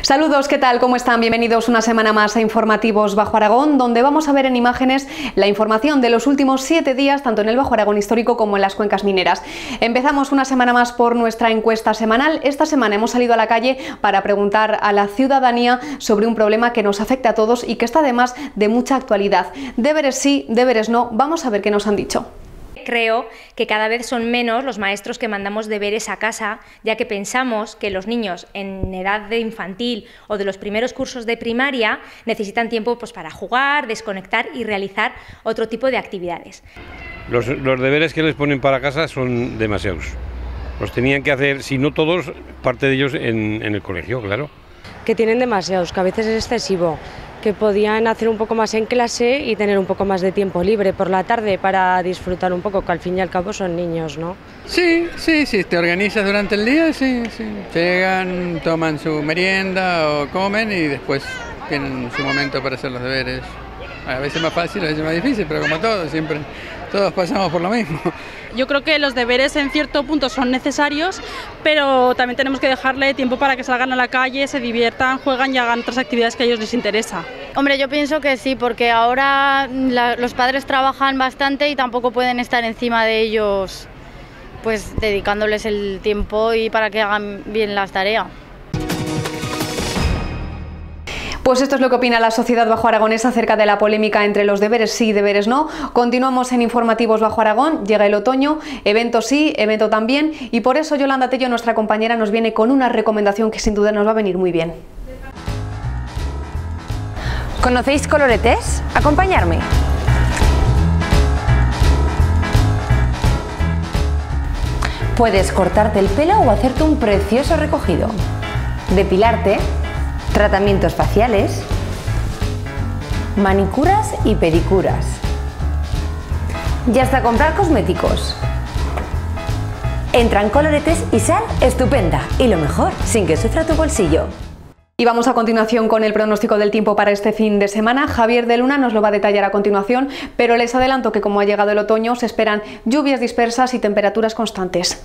Saludos, ¿qué tal? ¿Cómo están? Bienvenidos una semana más a Informativos Bajo Aragón, donde vamos a ver en imágenes la información de los últimos 7 días, tanto en el Bajo Aragón histórico como en las cuencas mineras. Empezamos una semana más por nuestra encuesta semanal. Esta semana hemos salido a la calle para preguntar a la ciudadanía sobre un problema que nos afecta a todos y que está además de mucha actualidad. Deberes sí, deberes no. Vamos a ver qué nos han dicho. Creo que cada vez son menos los maestros que mandamos deberes a casa, ya que pensamos que los niños en edad de infantil o de los primeros cursos de primaria necesitan tiempo para jugar, desconectar y realizar otro tipo de actividades. Los deberes que les ponen para casa son demasiados. Los tenían que hacer, si no todos, parte de ellos en el colegio, claro. Que tienen demasiados, que a veces es excesivo, que podían hacer un poco más en clase y tener un poco más de tiempo libre por la tarde para disfrutar un poco, que al fin y al cabo son niños, ¿no? Sí, te organizas durante el día, sí. Llegan, toman su merienda o comen y después tienen su momento para hacer los deberes. A veces más fácil, a veces más difícil, pero como todo, siempre todos pasamos por lo mismo. Yo creo que los deberes en cierto punto son necesarios, pero también tenemos que dejarle tiempo para que salgan a la calle, se diviertan, juegan y hagan otras actividades que a ellos les interesa. Hombre, yo pienso que sí, porque ahora los padres trabajan bastante y tampoco pueden estar encima de ellos, pues dedicándoles el tiempo y para que hagan bien las tareas. Pues esto es lo que opina la sociedad bajo aragonesa acerca de la polémica entre los deberes sí y deberes no. Continuamos en Informativos Bajo Aragón, llega el otoño, evento sí, evento también, y por eso Yolanda Tello, nuestra compañera, nos viene con una recomendación que sin duda nos va a venir muy bien. ¿Conocéis Coloretes? Acompañarme. Puedes cortarte el pelo o hacerte un precioso recogido, depilarte, tratamientos faciales, manicuras y pedicuras, y hasta comprar cosméticos. Entra en Coloretes y sal estupenda, y lo mejor, sin que sufra tu bolsillo. Y vamos a continuación con el pronóstico del tiempo para este fin de semana. Javier de Luna nos lo va a detallar a continuación, pero les adelanto que como ha llegado el otoño se esperan lluvias dispersas y temperaturas constantes.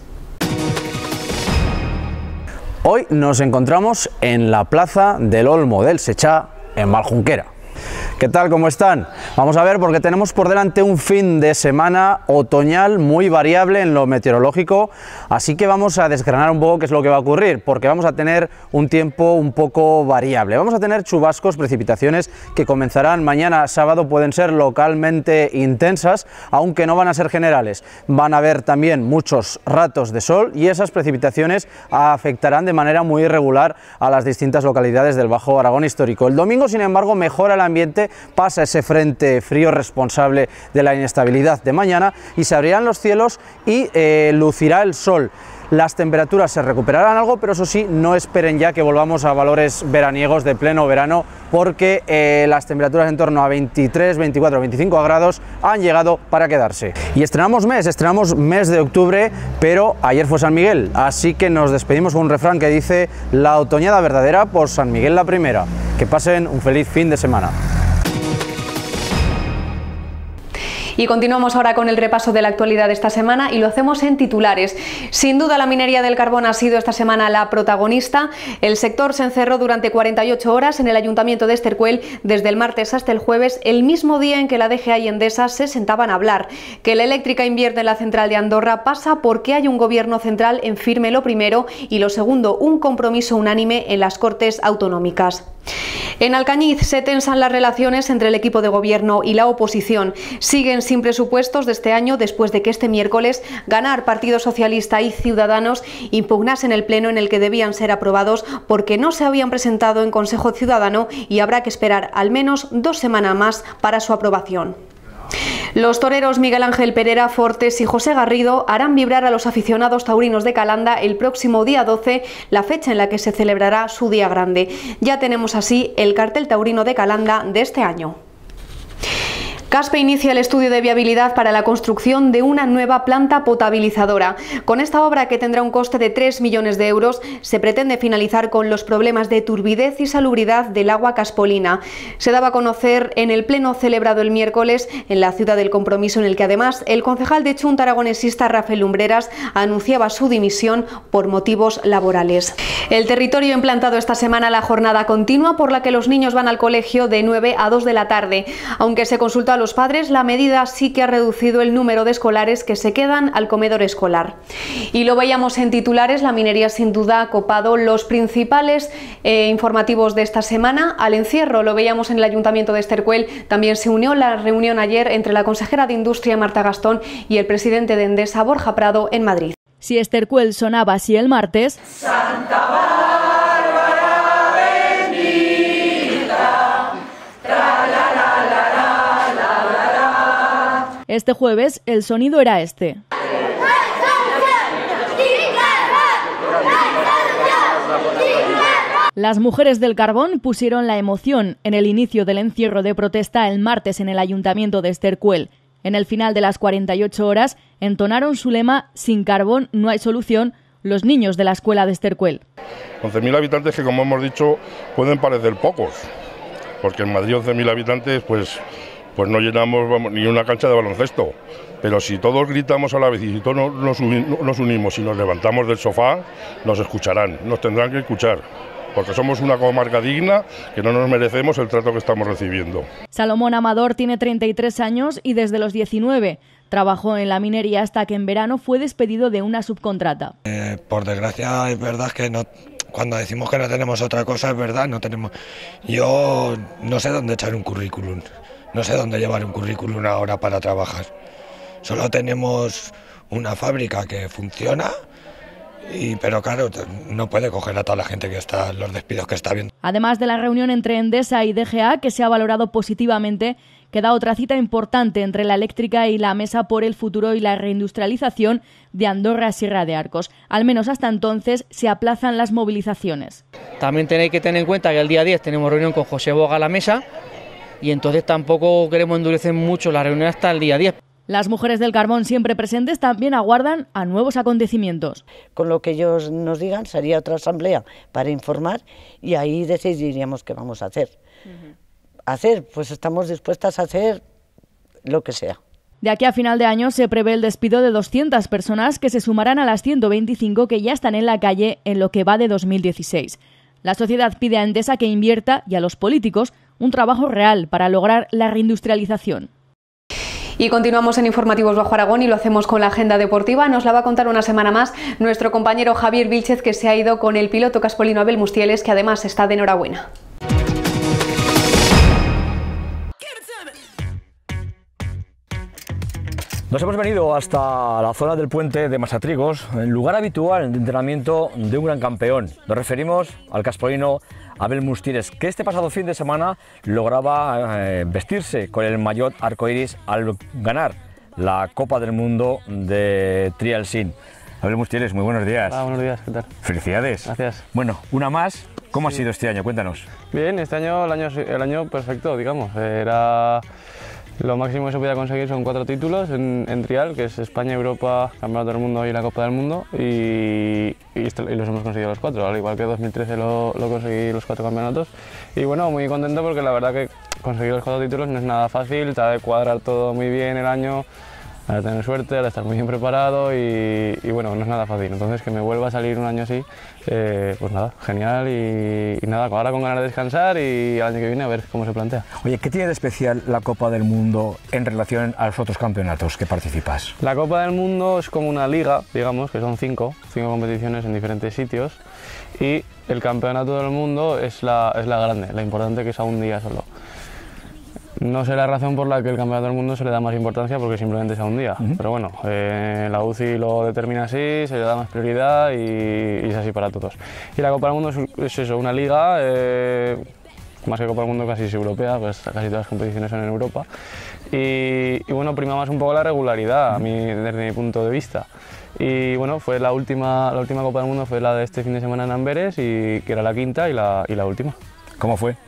Hoy nos encontramos en la plaza del Olmo del Sechá, en Valjunquera. ¿Qué tal? ¿Cómo están? Vamos a ver, porque tenemos por delante un fin de semana otoñal muy variable en lo meteorológico, así que vamos a desgranar un poco qué es lo que va a ocurrir, porque vamos a tener un tiempo un poco variable. Vamos a tener chubascos, precipitaciones que comenzarán mañana sábado, pueden ser localmente intensas, aunque no van a ser generales. Van a haber también muchos ratos de sol y esas precipitaciones afectarán de manera muy irregular a las distintas localidades del Bajo Aragón histórico. El domingo, sin embargo, mejora el ambiente, pasa ese frente frío responsable de la inestabilidad de mañana y se abrirán los cielos y lucirá el sol. Las temperaturas se recuperarán algo, pero eso sí, no esperen ya que volvamos a valores veraniegos de pleno verano, porque las temperaturas en torno a 23, 24, 25 grados han llegado para quedarse. Y estrenamos mes de octubre, pero ayer fue San Miguel, así que nos despedimos con un refrán que dice: la otoñada verdadera por San Miguel la primera. Que pasen un feliz fin de semana. Y continuamos ahora con el repaso de la actualidad de esta semana y lo hacemos en titulares. Sin duda la minería del carbón ha sido esta semana la protagonista. El sector se encerró durante 48 horas en el ayuntamiento de Estercuel desde el martes hasta el jueves, el mismo día en que la DGA y Endesa se sentaban a hablar. Que la eléctrica invierte en la central de Andorra pasa porque hay un gobierno central en firme, lo primero, y lo segundo, un compromiso unánime en las Cortes Autonómicas. En Alcañiz se tensan las relaciones entre el equipo de gobierno y la oposición. Siguen sin presupuestos de este año después de que este miércoles Ganar, Partido Socialista y Ciudadanos impugnasen el pleno en el que debían ser aprobados porque no se habían presentado en Consejo Ciudadano y habrá que esperar al menos 2 semanas más para su aprobación. Los toreros Miguel Ángel Pereira Fortes y José Garrido harán vibrar a los aficionados taurinos de Calanda el próximo día 12, la fecha en la que se celebrará su día grande. Ya tenemos así el cartel taurino de Calanda de este año. Caspe inicia el estudio de viabilidad para la construcción de una nueva planta potabilizadora. Con esta obra, que tendrá un coste de 3 millones de euros, se pretende finalizar con los problemas de turbidez y salubridad del agua caspolina. Se daba a conocer en el pleno celebrado el miércoles en la Ciudad del Compromiso, en el que además el concejal de Chunta aragonesista Rafael Lumbreras anunciaba su dimisión por motivos laborales. El territorio ha implantado esta semana la jornada continua, por la que los niños van al colegio de 9 a 2 de la tarde. Aunque se consultó a los padres, la medida sí que ha reducido el número de escolares que se quedan al comedor escolar. Y lo veíamos en titulares, la minería sin duda ha copado los principales informativos de esta semana. Al encierro lo veíamos en el Ayuntamiento de Estercuel. También se unió la reunión ayer entre la consejera de Industria Marta Gastón y el presidente de Endesa Borja Prado en Madrid. Si Estercuel sonaba así el martes, Santa Bárbara bendita, este jueves el sonido era este. Las mujeres del carbón pusieron la emoción en el inicio del encierro de protesta el martes en el Ayuntamiento de Estercuel. En el final de las 48 horas entonaron su lema "Sin carbón no hay solución" los niños de la escuela de Estercuel. 11.000 habitantes que, como hemos dicho, pueden parecer pocos, porque en Madrid 11.000 habitantes pues no llenamos ni una cancha de baloncesto. Pero si todos gritamos a la vez y si todos nos unimos y nos levantamos del sofá, nos escucharán, nos tendrán que escuchar, porque somos una comarca digna, que no nos merecemos el trato que estamos recibiendo. Salomón Amador tiene 33 años y desde los 19 trabajó en la minería hasta que en verano fue despedido de una subcontrata. Por desgracia, es verdad que no, cuando decimos que no tenemos otra cosa, es verdad, no tenemos. Yo no sé dónde echar un currículum, no sé dónde llevar un currículum ahora para trabajar. Solo tenemos una fábrica que funciona, pero claro, no puede coger a toda la gente que está, los despidos que está viendo. Además de la reunión entre Endesa y DGA, que se ha valorado positivamente, queda otra cita importante entre la eléctrica y la Mesa por el Futuro y la Reindustrialización de Andorra-Sierra de Arcos. Al menos hasta entonces se aplazan las movilizaciones. También tenéis que tener en cuenta que el día 10 tenemos reunión con José Boga a la Mesa y entonces tampoco queremos endurecer mucho la reunión hasta el día 10. Las mujeres del carbón, siempre presentes, también aguardan a nuevos acontecimientos. Con lo que ellos nos digan sería otra asamblea para informar y ahí decidiríamos qué vamos a hacer. Pues estamos dispuestas a hacer lo que sea. De aquí a final de año se prevé el despido de 200 personas que se sumarán a las 125 que ya están en la calle en lo que va de 2016. La sociedad pide a Endesa que invierta y a los políticos un trabajo real para lograr la reindustrialización. Y continuamos en Informativos Bajo Aragón y lo hacemos con la agenda deportiva. Nos la va a contar una semana más nuestro compañero Javier Vilchez, que se ha ido con el piloto caspolino Abel Mustieles, que además está de enhorabuena. Nos hemos venido hasta la zona del puente de Masatrigos, el lugar habitual de entrenamiento de un gran campeón. Nos referimos al caspolino Abel Mustieles, que este pasado fin de semana lograba vestirse con el maillot arcoiris al ganar la Copa del Mundo de Trial Sin. Abel Mustieles, muy buenos días. Hola, buenos días, ¿qué tal? Felicidades. Gracias. Bueno, una más. ¿Cómo ha sido este año? Cuéntanos. Bien, este año, el año perfecto, digamos. Era lo máximo que se podía conseguir, son 4 títulos en Trial, que es España, Europa, Campeonato del Mundo y la Copa del Mundo, y los hemos conseguido los 4, al igual que 2013 lo conseguí los 4 campeonatos. Y bueno, muy contento porque la verdad que conseguir los 4 títulos no es nada fácil, te ha de cuadrar todo muy bien el año, hay que tener suerte, hay que estar muy bien preparado y bueno, no es nada fácil. Entonces que me vuelva a salir un año así, pues nada, genial y nada, ahora con ganas de descansar y el año que viene a ver cómo se plantea. Oye, ¿qué tiene de especial la Copa del Mundo en relación a los otros campeonatos que participas? La Copa del Mundo es como una liga, digamos, que son 5 competiciones en diferentes sitios, y el Campeonato del Mundo es la grande, la importante, que es a un día solo. No sé la razón por la que el Campeonato del Mundo se le da más importancia, porque simplemente es a un día. Pero bueno, la UCI lo determina así, se le da más prioridad y es así para todos. Y la Copa del Mundo es eso, una liga, más que Copa del Mundo casi es europea, pues casi todas las competiciones son en Europa. Y bueno, prima más un poco la regularidad, desde mi punto de vista. Y bueno, fue la última Copa del Mundo fue la de este fin de semana en Amberes, que era la quinta y la última. ¿Cómo fue?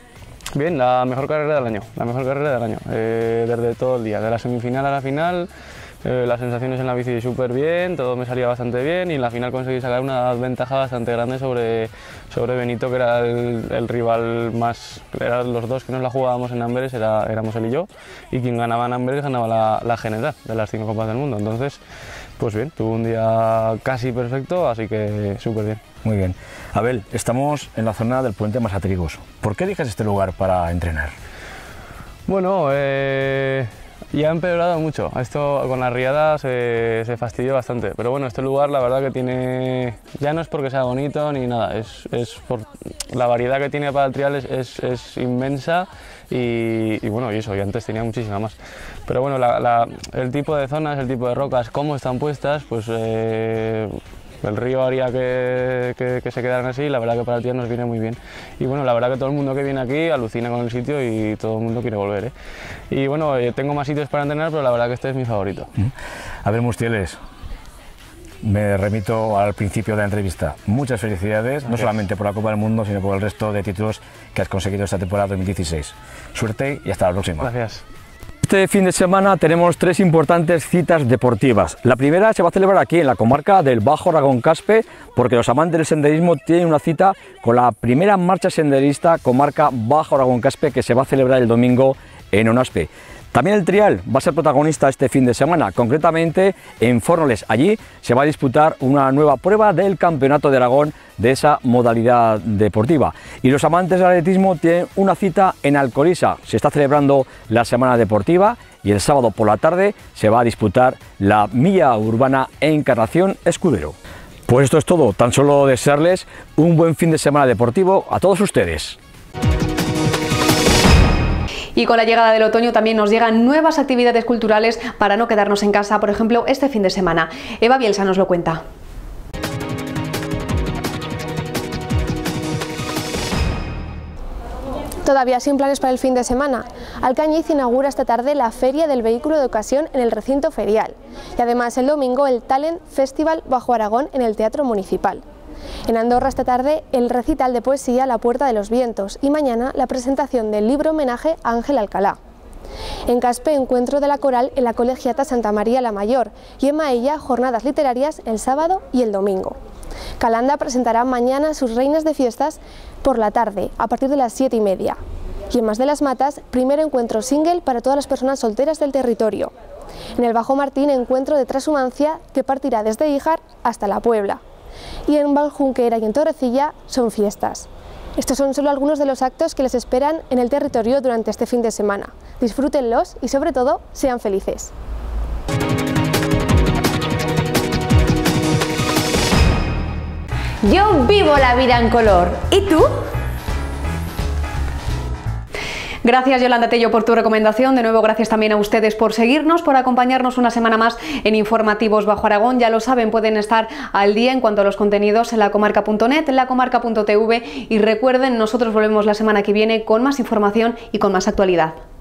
Bien, la mejor carrera del año, desde todo el día, de la semifinal a la final. Las sensaciones en la bici súper bien, todo me salía bastante bien y en la final conseguí sacar una ventaja bastante grande sobre Benito, que era el rival más, eran los dos que nos la jugábamos en Amberes, éramos él y yo, y quien ganaba en Amberes ganaba la general de las 5 Copas del Mundo. Entonces, pues bien, tuvo un día casi perfecto, así que súper bien. Muy bien. Abel, estamos en la zona del puente Masatrigos. ¿Por qué eliges este lugar para entrenar? Bueno, ya ha empeorado mucho, esto con la riada se fastidió bastante, pero bueno, este lugar la verdad que tiene, ya no es porque sea bonito ni nada, es por la variedad que tiene para el trial es inmensa y bueno, y eso, y antes tenía muchísima más. Pero bueno, el tipo de zonas, el tipo de rocas, cómo están puestas, pues el río haría que se quedaran así y la verdad que para el día nos viene muy bien. Y bueno, la verdad que todo el mundo que viene aquí alucina con el sitio y todo el mundo quiere volver, ¿eh? Y bueno, tengo más sitios para entrenar, pero la verdad que este es mi favorito. Abel Mustieles, me remito al principio de la entrevista. Muchas felicidades, gracias. No solamente por la Copa del Mundo, sino por el resto de títulos que has conseguido esta temporada 2016. Suerte y hasta la próxima. Gracias. Este fin de semana tenemos 3 importantes citas deportivas. La primera se va a celebrar aquí en la comarca del Bajo Aragón-Caspe, porque los amantes del senderismo tienen una cita con la primera marcha senderista comarca Bajo Aragón-Caspe, que se va a celebrar el domingo en Onaspe. También el trial va a ser protagonista este fin de semana, concretamente en Fornoles. Allí se va a disputar una nueva prueba del Campeonato de Aragón de esa modalidad deportiva. Y los amantes del atletismo tienen una cita en Alcorisa. Se está celebrando la semana deportiva y el sábado por la tarde se va a disputar la milla urbana Encarnación Escudero. Pues esto es todo, tan solo desearles un buen fin de semana deportivo a todos ustedes. Y con la llegada del otoño también nos llegan nuevas actividades culturales para no quedarnos en casa, por ejemplo, este fin de semana. Eva Bielsa nos lo cuenta. Todavía sin planes para el fin de semana, Alcañiz inaugura esta tarde la Feria del Vehículo de Ocasión en el recinto ferial y además el domingo el Talent Festival Bajo Aragón en el Teatro Municipal. En Andorra esta tarde el recital de poesía La Puerta de los Vientos y mañana la presentación del libro homenaje a Ángel Alcalá. En Caspe, encuentro de la coral en la Colegiata Santa María la Mayor y en Maella jornadas literarias el sábado y el domingo. Calanda presentará mañana sus reinas de fiestas por la tarde a partir de las 7:30. Y en Mas de las Matas, primer encuentro single para todas las personas solteras del territorio. En el Bajo Martín, encuentro de transhumancia que partirá desde Híjar hasta La Puebla. Y en Valjunquera y en Torrecilla son fiestas. Estos son solo algunos de los actos que les esperan en el territorio durante este fin de semana. Disfrútenlos y sobre todo, sean felices. Yo vivo la vida en color. ¿Y tú? Gracias Yolanda Tello por tu recomendación, de nuevo gracias también a ustedes por seguirnos, por acompañarnos una semana más en Informativos Bajo Aragón. Ya lo saben, pueden estar al día en cuanto a los contenidos en lacomarca.net, en lacomarca.tv y recuerden, nosotros volvemos la semana que viene con más información y con más actualidad.